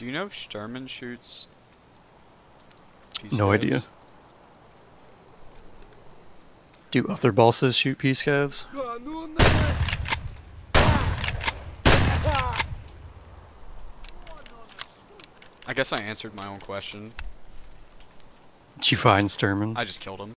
Do you know if Sturman shoots? No idea. Do other bosses shoot P-scavs? I guess I answered my own question. Did you find Sturman? I just killed him.